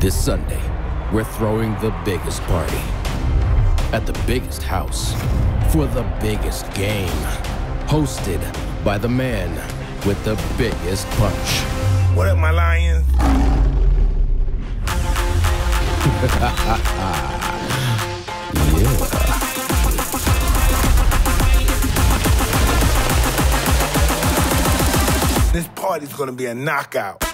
This Sunday, we're throwing the biggest party at the biggest house for the biggest game. Hosted by the man with the biggest punch. What up, my lions? Yeah. This party's gonna be a knockout.